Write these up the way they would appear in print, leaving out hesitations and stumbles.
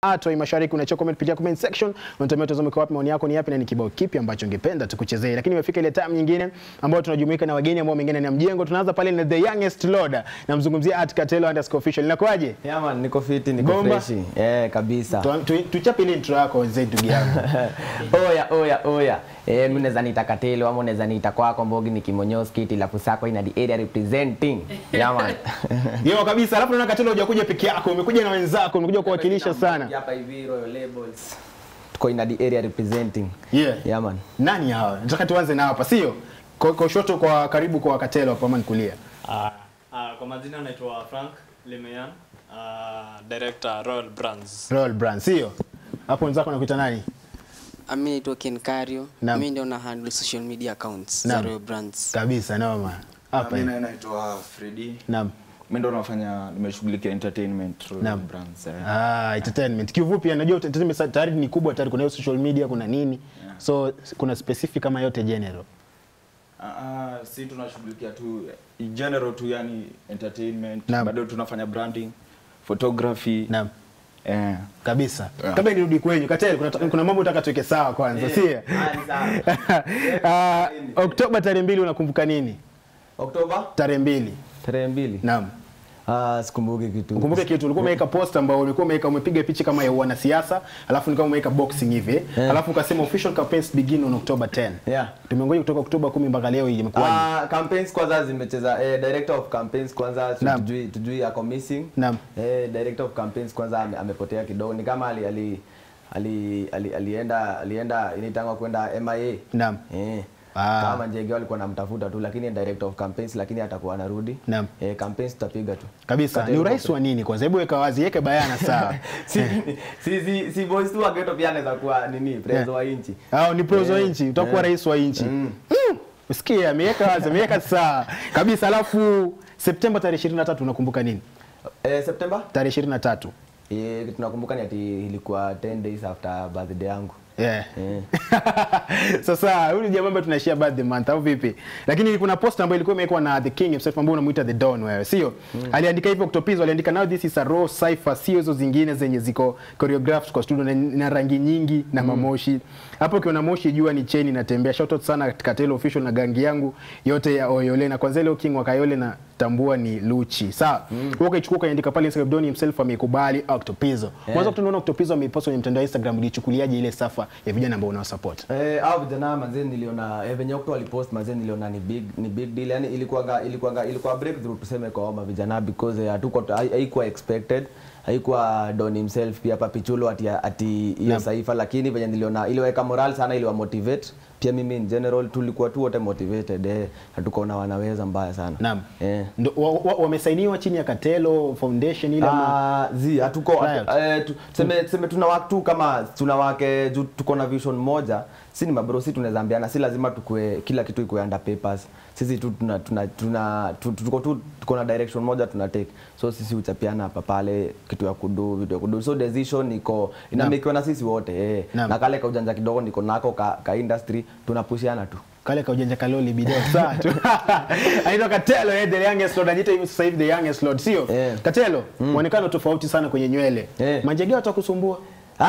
Atoi Mashariki. Unachia comment pitia comment section. Unatumia tazama kwa wapi, maoni yako ni yapi na ni kibao kipi ambacho ungependa tukuchezee. Lakini imefika ile time nyingine ambayo tunajumuika na wageni ambao wengine ni mjengo. Tunaanza pale na the youngest lord. Namzungumzia @Katelo_official. Inakuaje? Yeah man, niko fit, niko fresh. Kabisa. Tuchape ile intro yako wenzetu ndugu yangu. Oya. Mimi naweza niita Katelo ama naweza niita kwako Mbogi ni Kimonyoski tilafu sako ina the area representing. Yeah man. Yo kabisa. Alafu naona Katelo hujakuja peke yako, umekuja na wenzako, umekuja kuwakilisha sana. Hapa hivi Royal Labels. Tuko ina the area representing. Yeah man. Nani hawa? Nataka tuanze na hapa, sio? Kwa shoto kwa karibu kwa Katelo hapa ama kulia. Kwa majina naitwa Frank Lemeyan, director Royal Brands, sio? Hapo wenzako nakuita nani? Mimi naitwa Ken Kario. Mimi ndio na handle social media accounts za Royal Brands. Kabisa, noma. Hapa mimi naitwa Freddy. Naam. Mimi ndo nafanya, nimeshughulikia entertainment Royal Brands. Entertainment. Kivupi najua entertainment tayari ni kubwa, tayari kuna social media, kuna nini. So kuna specific kama yote general. Si tunashughulikia tu general tu, yani entertainment, bado tunafanya branding, photography. Naam. Kabisa. Kabla nirudi kwenyu Katelo, kuna mambo nataka tuweke sawa kwanza, sio? Oktoba tarehe 2 unakumbuka nini? Oktoba tarehe 2. Tarehe 2. Naam. Sikumbuki kitu. Ukumbuke kitu, ulikuwa umeweka post ambao ulikuwa umepiga picha kama ya wanasiasa, alafu ni kama umeweka boxing hivi, alafu ukasema official campaigns begin on October 10. Yeah. Tumengoja kutoka Oktoba 10 mpaka leo hii imekuwaje? Campaigns kwanza zimecheza director of campaigns kwanza tujui ako missing. Naam. Director of campaigns kwanza amepotea kidogo. Ni kama alienda initangwa kwenda MIA. Naam. Kama Njege walikuwa namtafuta tu, lakini director of campaigns, lakini atakuwa anarudi. Campaigns tutapiga tu. Kabisa. Ni urais wa nini kwanza? Hebu weka wazi, weke bayana sawa. Si boys tu wageto pia anaweza kuwa nini president wa nchi. Ni president wa nchi, utakuwa rais wa nchi. Usikie ameweka wazi, ameweka sawa. Kabisa. Alafu Septemba tarehe 23 unakumbuka nini? Septemba tarehe 23. Tunakumbuka ni ati ilikuwa 10 days after birthday yangu. Sasa huyu jamaa ambaye tunashare birthday month au vipi? Lakini kuna post ambayo ilikuwa imewekwa na The King himself ambaye unamuita The Don wewe, sio? Aliandika hivyo Octopizo, aliandika now this is a raw cipher, sio hizo zingine zenye ziko choreographed kwa studio na rangi nyingi na mamoshi. Hapo ukiona moshi jua ni chain inatembea. Shout out sana Katelo official na gangi yangu yote ya Oyole, na kwanza leo King wa Kayole na tambua ni Luchi. Sawa. Wewe ukachukua kaandika pale Instagram, Don himself amekubali Octopizo. Mwanzo tunaona Octopizo amepost kwenye mtandao wa Instagram, ulichukuliaje ile safa ya vijana ambao unao support? Hao vijana manze niliona venye Octo alipost manze niliona ni big deal. Yani ilikuwa breakthrough tuseme kwa vijana, because haikuwa expected. Haikuwa Don himself pia hapa Pichulo ati hiyo saifa, lakini venye niliona iliweka moral sana, iliwa motivate pia mimi in general tulikuwa tu wote motivated hatukaona wanaweza mbaya sana. Naam. Wamesainiwa chini ya Katelo Foundation ile ama hatuko tuseme tuna watu kama tunawake tuko na vision moja. Si ni mabro, si tunaweza ambiana, si lazima tukue kila kitu iko under papers. Sisi tu tuko na direction moja tuna take. So sisi uchapiana hapa pale kitu ya kudu, vitu ya kudu. So decision iko inamikiwa na sisi wote na kale ka ujanja kidogo niko nako ka industry tunapushiana tu. Kale ka ujanja kaloli bideo saa tu. Anaitwa Katelo, the youngest lord, anajiita hivi sasa hivi the youngest lord, sio? Katelo, muonekano tofauti sana kwenye nywele. Manjege watakusumbua?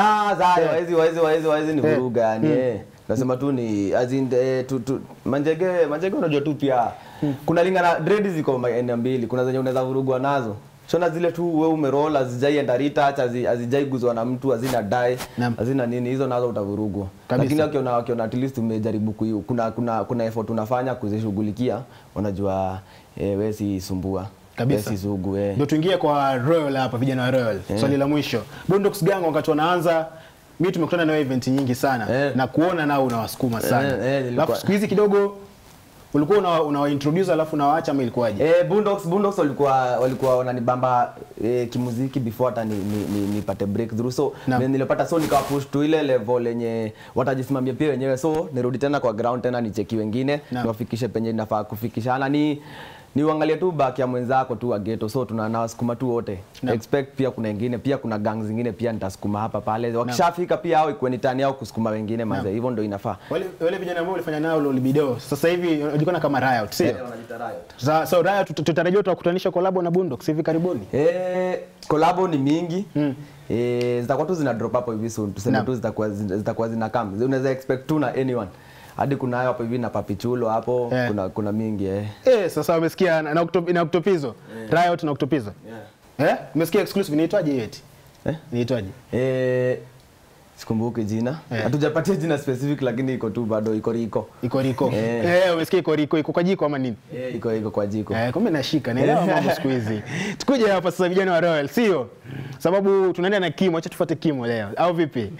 Waizi ni vuruga yani. Nasema tu ni as in Manjege unajua tu pia kuna lingana dreads ziko aina mbili. Kuna zenye unaweza vurugwa nazo. Shona zile tu wewe umeroll azijai enda retouch, azijai guzwa na mtu, azina dye, azina nini, hizo nazo utavurugwa. Lakini wakiona at least umejaribu kuna effort unafanya kuzishughulikia, unajua wewe si sumbua. Kabisa. Ndio tuingie kwa Royal hapa, vijana wa Royal. Swali la mwisho. Bundox Gang wakati wanaanza, mimi tumekutana na event nyingi sana na kuona nao unawasukuma sana. Alafu siku hizi kidogo ulikuwa unawaintroduce alafu unawaacha ama ilikuwaje? Bundox walikuwa wananibamba kimuziki before hata nipate breakthrough. So nilipata, so nikawa push to ile level yenye watajisimamia pia wenyewe. So nirudi tena kwa ground tena nicheki wengine, niwafikishe penye nafaa kufikishana. ni uangalie tu back ya mwenzako tu wa ghetto, so tunawasukuma tu wote. Expect pia kuna wengine, pia kuna gang zingine pia nitasukuma hapa pale. Wakishafika pia hao ikuwe ni tani yao kusukuma wengine manze. Hivyo ndio inafaa. Wale vijana ambao walifanya nao Lolibido sasa hivi wanajulikana kama Riot, sio? Wanajiita Riot. So Riot tutarajia tutakutanisha collab na Bundox hivi karibuni. Collab ni mingi. Zitakuwa tu zina drop hapo hivi soon. Tuseme tu zitakuwa zina come. Unaweza expect tu na anyone. Hadi kuna hayo hapo hivi na Papichulo hapo, kuna mingi sasa umesikia na Octopizo. Riot na Octopizo. Umesikia exclusive inaitwaje eti? Inaitwaje? Sikumbuki jina. Hatujapatia jina specific lakini iko tu bado iko Riko. Iko Riko. Umesikia iko Riko, iko kwa jiko ama nini? Iko kwa jiko. Kumbe nashika. Naelewa mambo siku hizi. Tukuje hapa sasa vijana wa Royal, sio? Sababu tunaenda na Kimo, acha tufuate Kimo leo. Au vipi?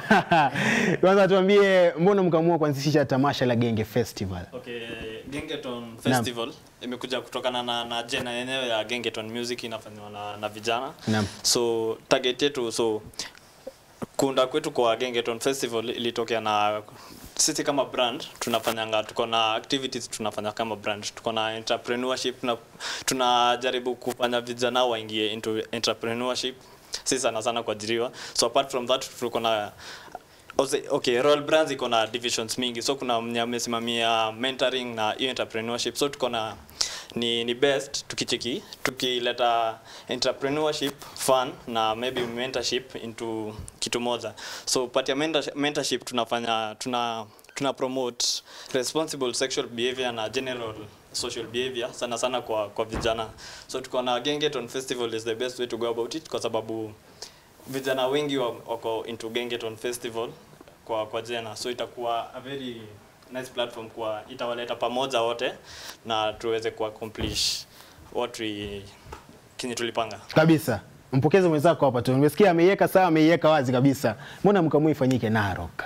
Kwanza tuambie mbona mkaamua kuanzisha tamasha la Genge Festival? Okay, Gengeton Festival imekuja kutokana na jena yenyewe ya Gengeton Music inafanywa na vijana. So target yetu kuunda kwetu kwa Gengeton Festival ilitokea na sisi kama brand tunafanyanga, tuko na activities tunafanya kama brand, tuko na entrepreneurship na tunajaribu kufanya vijana waingie into entrepreneurship, sisi sana kuajiriwa. So apart from that tuko na Royal Brands iko na divisions mingi, so kuna mwenye amesimamia mentoring na entrepreneurship, so tuko na ni best tukileta entrepreneurship fun na maybe mentorship into kitu moja. So part ya mentorship tunafanya tuna promote responsible sexual behavior na general social behavior sana kwa vijana. So tuko na Gengeton Festival is the best way to go about it kwa sababu vijana wengi wako into Gengeton Festival kwa jena, so itakuwa a very nice platform kwa itawaleta pamoja wote na tuweze ku accomplish what we tulipanga kabisa. Mpokeze mwenzako hapa tu. Umesikia ameiweka sawa, ameiweka wazi kabisa. Mbona mkamui ifanyike Narok?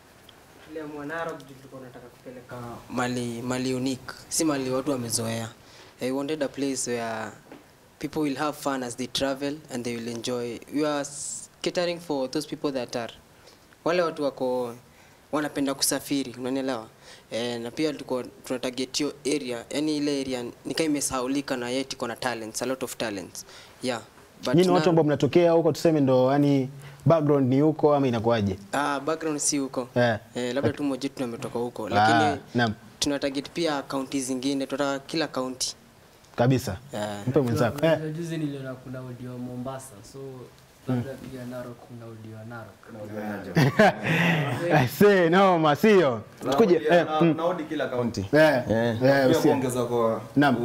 Ile Narok tulikuwa tunataka kupeleka mali unique, si mali watu wamezoea. I wanted a place where people will have fun as they travel and they will enjoy. We are catering for those people that are wale watu wako wanapenda kusafiri, unanielewa? Na pia tulikuwa tunatarget hiyo area, yani ile area ni kama imesahaulika na yet iko na talents, a lot of talents. But nini watu ambao mnatokea huko tuseme ndo yani background ni huko ama inakuaje? Background si huko. Labda tu mmoja wetu ametoka huko, lakini tuna target pia counties zingine, tunataka kila county. Kabisa. Mpe mwenzako. Juzi niliona kuna audio Mombasa, so labda pia Narok kuna audio Narok. I say no masio. Tukuje naudi kila county. Kuongeza kwa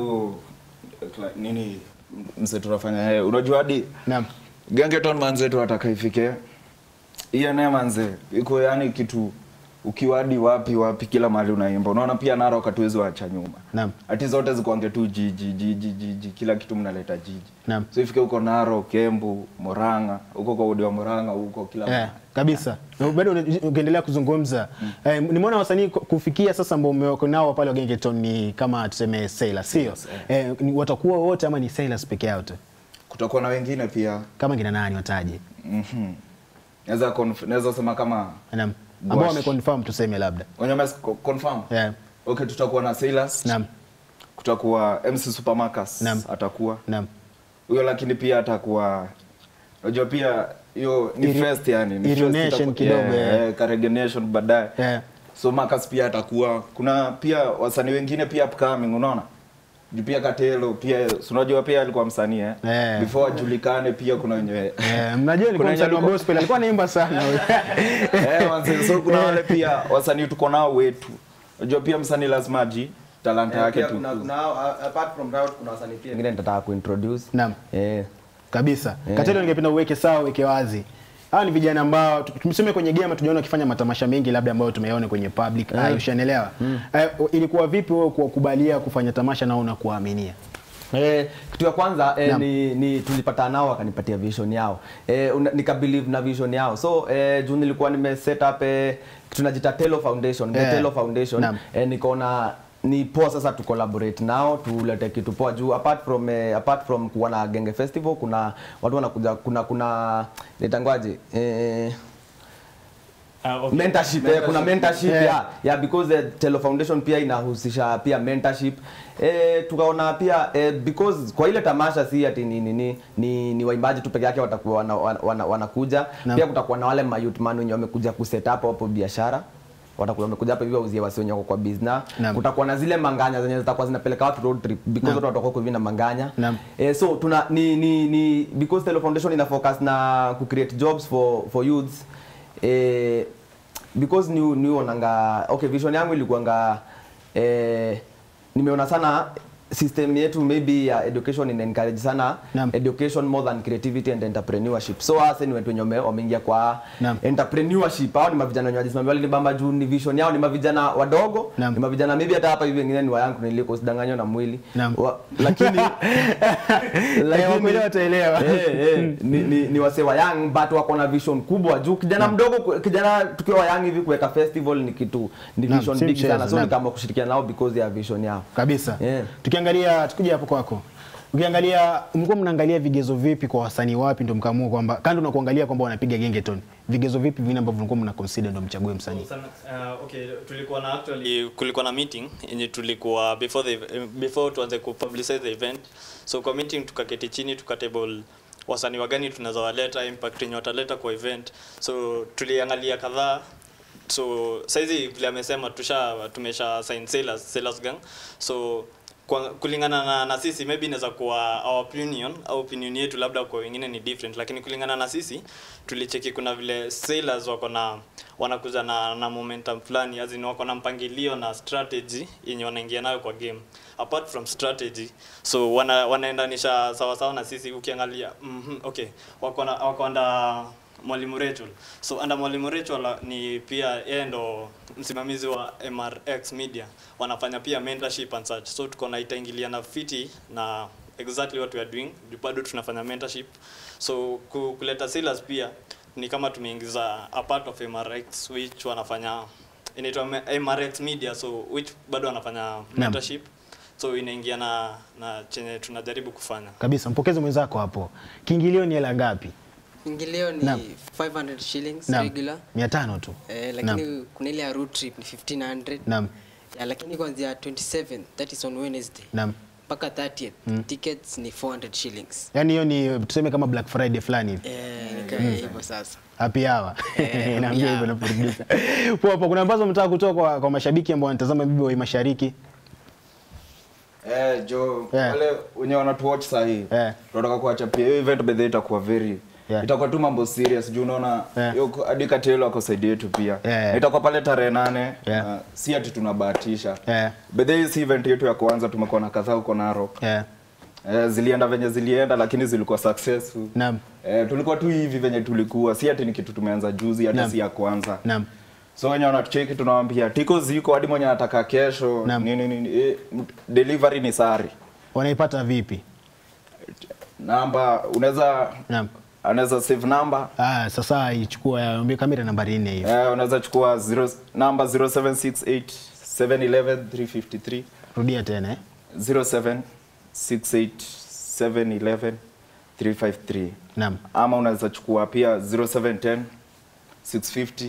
nini mse tunafanya unajua hadi Gengeton manzetu atakaifike. Hiyo naye manze iko yani kitu ukiwa hadi wapi kila mahali unaimba. Unaona pia Narok hatuwezi waacha nyuma. Ati zote zikuange tu jiji kila kitu mnaleta jiji. So ifike huko Narok, Embu, Murang'a, huko kwa audio Murang'a, huko kila mahali. Kabisa. Bado ukiendelea kuzungumza, nimeona wasanii kufikia sasa ambao umewako nao pale Gengeton ni kama tuseme Sailors, sio? Watakuwa wote ama ni Sailors peke yao tu? Kutakuwa na wengine pia. Kama kina nani wataje? Naweza sema kama ambao wameconfirm tuseme labda. Wanyama confirm? Okay, tutakuwa na Sailors. Kutakuwa MC Supermarkets atakuwa. Huyo lakini pia atakuwa unajua pia hiyo ni first yani ni first kidogo Carnegie baadaye. So Marcus pia atakuwa. Kuna pia wasanii wengine pia upcoming unaona? Pia Katelo pia unajua pia alikuwa msanii before ajulikane pia kuna wenyewe mnajua alikuwa msanii wa gospel alikuwa anaimba sana so kuna wale pia wasanii tuko nao wetu unajua pia msanii lazima aji talanta yake tu. Kuna apart from that kuna wasanii pia wengine nitataka kuintroduce. Kabisa. Katelo ningependa uweke sawa, uweke wazi. Hawa ni vijana ambao tumesema kwenye game tunaona wakifanya matamasha mengi labda ambayo tumeona kwenye public. Ushaelewa? Ilikuwa vipi wewe kukubalia kufanya tamasha na una kuaminia? Kitu ya kwanza ni tulipata nao wakanipatia vision yao. Nikabelieve na vision yao. So juu nilikuwa nime-set up tunajita Telo Foundation, the Telo Foundation. Nikaona ni poa sasa tu collaborate nao tulete kitu poa juu apart from kuwa na Genge Festival kuna watu wanakuja kuna nitangwaje Okay. mentorship, kuna mentorship yeah, because the Telo Foundation pia inahusisha pia mentorship. Tukaona pia because kwa ile tamasha si ati ni waimbaji tu peke yake watakuwa wanakuja. Pia kutakuwa na wale youth man wenye wamekuja ku set up hapo biashara. Wamekuja hapa hivi wauzie wasi wenye kwa business. Kutakuwa na zile manganya zenye zitakuwa zinapeleka watu road trip because watu watakuwa hivi na manganya. So tuna because Telo Foundation ina focus na ku create jobs for youths. Because ni onanga vision yangu ilikuanga nimeona sana system yetu maybe ya education ina encourage sana education more than creativity and entrepreneurship. So hasa ni watu wenye wameingia kwa entrepreneurship. Hao ni mavijana wenye wajisimamia wale ni bamba juu ni vision yao, ni mavijana wadogo, ni mavijana maybe hata hapa hivi wengine ni wa yangu niliko usidanganywa na mwili. Lakini wataelewa. Ni wase wa young but wako na vision kubwa juu kijana mdogo, kijana tukiwa young hivi kuweka festival ni kitu ni vision big sana. So ni kama kushirikiana nao because ya vision yao. Kabisa. Tukiangalia tukija hapo kwako. Ukiangalia mlikuwa mnaangalia vigezo vipi kwa wasanii wapi ndio mkaamua kwamba kando na kuangalia kwamba wanapiga Gengeton. Vigezo vipi vile ambavyo mlikuwa mna consider ndio mchague msanii? Tulikuwa na kulikuwa na meeting yenye tulikuwa before tuanze ku publicize the event. So kwa meeting tukaketi chini tukatable wasanii wagani tunaweza waleta, impact yenye wataleta kwa event. So tuliangalia kadhaa. So saizi vile amesema tumesha sign Sailors Gang. So kulingana na sisi maybe inaweza kuwa our opinion yetu labda kwa wengine ni different, lakini kulingana na sisi tulicheki kuna vile Sailors wanakuja na momentum fulani, as in wako na mpangilio na strategy yenye wanaingia nayo kwa game. Apart from strategy, so wanaendanisha sawa sawa na sisi. Ukiangalia wako under Mwalimu Rachel. So under Mwalimu Rachel ni pia yeye ndo msimamizi wa MRX Media. Wanafanya pia mentorship and such. So tuko na itaingilia na fiti na exactly what we are doing. Bado tunafanya mentorship. So kuleta Sailors pia ni kama tumeingiza a part of MRX which wanafanya inaitwa MRX Media, so which bado wanafanya mentorship. So inaingia na chenye tunajaribu kufanya. Kabisa, mpokeze mwenzako hapo. Kiingilio ni hela ngapi? Ingilio ni 500 shillings regular. 500 tu. Lakini kuna ile ya road trip ni 1500. Naam. Lakini kuanzia 27, that is on Wednesday. Naam. Mpaka 30th, tickets ni 400 shillings. Yaani hiyo ni tuseme kama Black Friday fulani hivi. Hivyo sasa. Happy hour. Naambia hivyo na producer. Poa, kuna ambazo mtaka kutoka kwa mashabiki ambao wanatazama Bibi wa Mashariki. Wale wenye wanatuwatch sasa hii. Tunataka kuacha pia hiyo event bedhe itakuwa very itakuwa tu mambo serious juu unaona yuko hadi Katelo ako side yetu pia. Itakuwa pale tarehe 8. Si ati tunabahatisha. Bedhe hii event yetu ya kwanza tumekuwa na kadhaa huko Narok. Zilienda venye zilienda lakini zilikuwa successful. Naam. Tulikuwa tu hivi venye tulikuwa. Si ati ni kitu tumeanza juzi hata si ya kwanza. Naam. So wenye wanatucheki tunawaambia tiko ziko hadi mwenye anataka kesho nini delivery ni sari. Wanaipata vipi? Namba unaweza save number. Sasa ichukua kamera nambari 4 hiyo. Unaweza chukua number 0768 711 353. Rudia tena 0768 711 353. Naam. Ama unaweza chukua pia 0710 650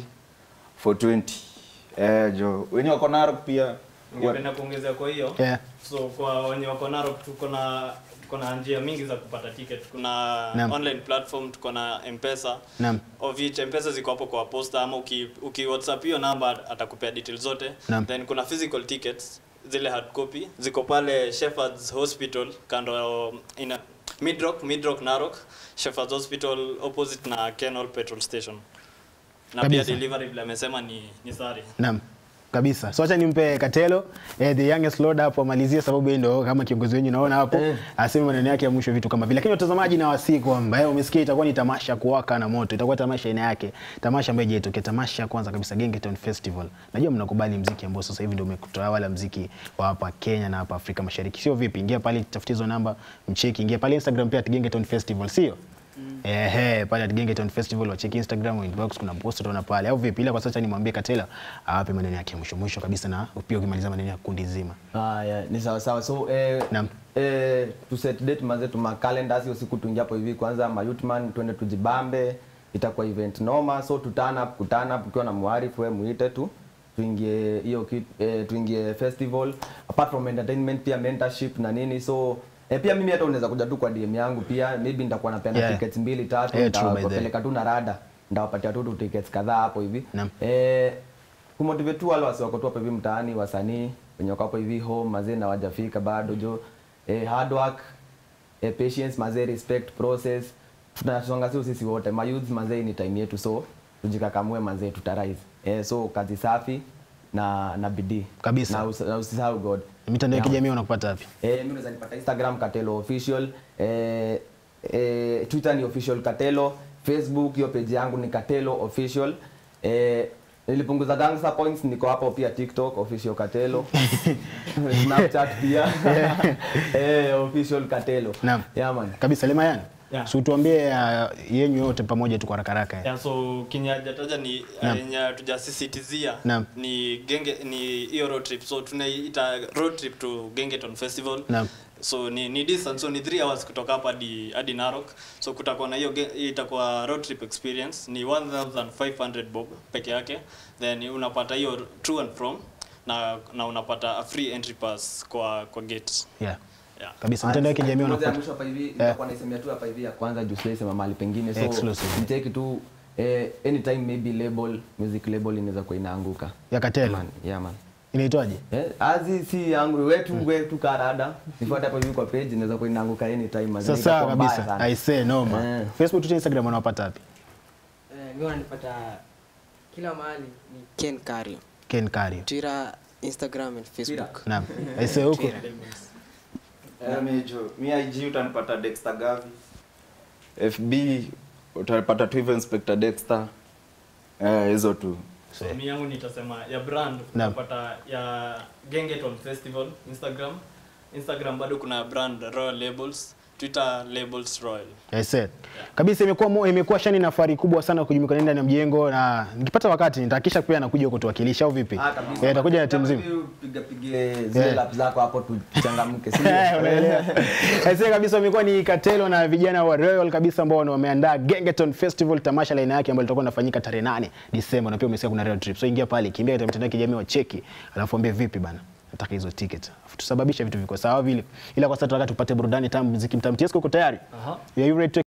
420. Jo, wenye wako Narok pia ningependa kuongezea kwa hiyo. So kwa wenye wako Narok tuko na njia mingi za kupata ticket. Kuna online platform, tuko na M-Pesa. Of which M-Pesa ziko hapo kwa posta, ama uki WhatsApp hiyo number atakupea details zote. Then kuna physical tickets, zile hard copy ziko pale Shepherd's Hospital kando ina Midrock Narok, Shepherd's Hospital opposite na Kenol petrol station. Na pia delivery bila amesema ni sari. Naam. Kabisa. So acha nimpe Katelo the youngest lord hapo amalizie, sababu yeye ndo kama kiongozi wenu naona hapo aseme maneno yake ya mwisho vitu kama vile. Lakini watazamaji na wasii kwamba umesikia itakuwa ni tamasha kuwaka na moto. Itakuwa tamasha aina yake. Tamasha ambayo jetokea tamasha kwanza kabisa Gengeton Festival. Najua mnakubali muziki ambao sasa hivi ndio umekutawala muziki wa hapa Kenya na hapa Afrika Mashariki. Sio vipi? Ingia pale tafutizo namba, mcheki, ingia pale Instagram pia Gengeton Festival, sio? Pale Gengeton Festival wa check Instagram inbox kuna post utaona pale, au vipi? Ila kwa sasa nimwambie Katela awape maneno yake mwisho kabisa, na pia ukimaliza maneno ya kundi zima. Ni sawa sawa. So to set date manze, tuma calendar sio siku tuingia hapo hivi kwanza ma youthman twende tujibambe. itakuwa event noma, so kutana ukiwa na Muarif, wewe muite tu tuingie hiyo tuingie festival. Apart from entertainment pia mentorship na nini, so pia mimi hata unaweza kuja tu kwa DM yangu pia, maybe nitakuwa napeana tickets 2-3, nitawapeleka tu na rada, ndawapatia tu tickets kadhaa hapo hivi. Kumotivate tu wale wako tu hapo hivi mtaani, wasanii wenye wako hapo hivi home mazee na wajafika bado jo. Hard work, patience mazee, respect process, tunasonga sisi wote ma youth mazee, ni time yetu, so tujikakamue mazee, tutarise. So kazi safi na bidii kabisa, na usisahau God. Mitandao ya kijamii unakupata wapi? Mimi naweza nipata Instagram Katelo Official, Twitter ni Official Katelo, Facebook hiyo page yangu ni Katelo Official. Nilipunguza gangster points, niko hapo pia TikTok Official Katelo. Snapchat pia Official Katelo. Yeah man. Kabisa Lemayan. Yeah. So tuambie yenyu yote pamoja tu kwa haraka. Yeah, so kinyajataja ni yenye tujasisitizia ni hiyo road trip. So tunaita road trip to Gengeton Festival. So ni distance, so ni 3 hours kutoka hapa hadi Narok. So kutakuwa na hiyo itakuwa road trip experience ni 1500 bob peke yake. Then unapata hiyo to and from na unapata a free entry pass kwa gate. Yeah. Yeah. Kabisa mtandao wa kijamii unapata. Mwisho hapa hivi nitakuwa naisemea tu hapa hivi ya kwanza juu sasa sema mahali pengine, so nitake tu anytime maybe label, music label inaweza kuwa inaanguka. Ya Katelo. Yeah man. Inaitwaje? Azi si yangu wetu karada. Nifuate hapo hivi kwa page inaweza kuwa inaanguka anytime mazee. Sasa kabisa. I say no man. Facebook, Twitter, Instagram unapata wapi? Mimi wananipata kila mahali ni Ken Kario. Ken Kario. Twitter, Instagram and Facebook. Naam. I say huko. Mi IG utanipata Dexter Gavi. FB utapata tu Inspector Dexter. Hizo tu. So mimi yangu nitasema ya brand utapata ya Gengeton Festival Instagram bado kuna brand Royal Labels, Twitter Labels Royal. I said. Kabisa imekuwa shani na fari kubwa sana kujumuika ndani ya mjengo, na nikipata wakati nitahakisha pia nakuja kutuwakilisha au vipi? Nitakuja na timu nzima. Piga zile lap zako hapo tuchangamke. Si unaelewa? I said kabisa imekuwa ni Katelo na vijana wa Royal kabisa ambao wameandaa Gengeton Festival, tamasha la aina yake ambalo litakuwa linafanyika tarehe 8 Disemba, na pia umesikia kuna road trip. So ingia pale, kimbia katika mitandao ya kijamii wa cheki, alafu ambie vipi bana, nataka hizo ticket. Tusababisha vitu viko sawa vile. Ila kwa sasa tunataka tupate burudani tamu, muziki mtamu. Tiesko uko tayari? Aha. Are you ready to